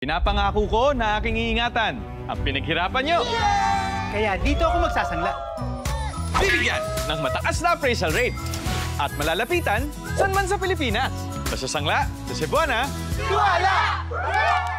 Pinapangako ko na aking iingatan ang pinaghirapan nyo. Kaya dito ako magsasangla. Bibigyan ng mataas na appraisal rate at malalapitan saan man sa Pilipinas. Basta sangla, sa Cebuana, Tiwala!